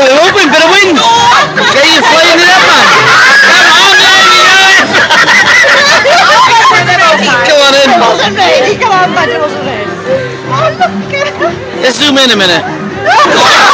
We're hoping for the win. Get you flying it up, man. Come on, baby. Come on in. It wasn't me. Come on, bud. It wasn't me. Oh, look at him. Let's zoom in a minute.